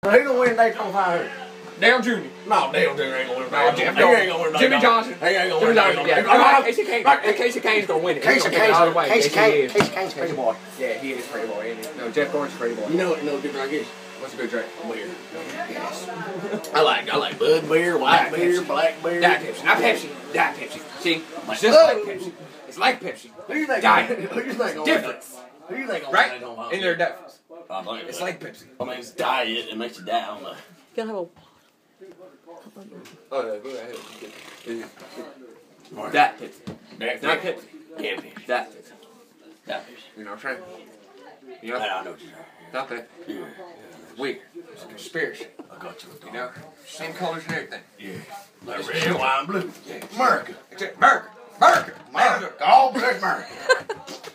Who's gonna win Daytona 500? Dale Jr. No, Dale Jr. ain't gonna win. No, Jeff He ain't gonna win. Jimmy Johnson. He ain't gonna Jimmy win. Johnson. Yeah. Casey Kane's gonna win it. Casey Kane's pretty boy. Yeah, he is pretty boy. Isn't he? No, Jeff Gordon's pretty boy. You know what? No different, I guess. What's a good drink? Beer. Yes. I like Bud beer, white beer, black beer. Diet Pepsi. Not Pepsi. Diet Pepsi. See, it's just like Pepsi. It's like Pepsi. Who you think? Diet. Who you think? Different. Who you think? Right? In their difference. It's like Pepsi. I mean, it's diet. It makes you die on the. Can I have a... Oh, no, go ahead. That Pepsi. Not Pepsi. Yeah, Pepsi. That Pepsi. That Pepsi. You know what I'm saying? You I know? know what you're saying. Not that. Yeah. It's weird. It's a conspiracy. I got you. You know? Same colors and everything. Yeah. Like red, white, and blue. Yeah. America. America. America. America. All black America.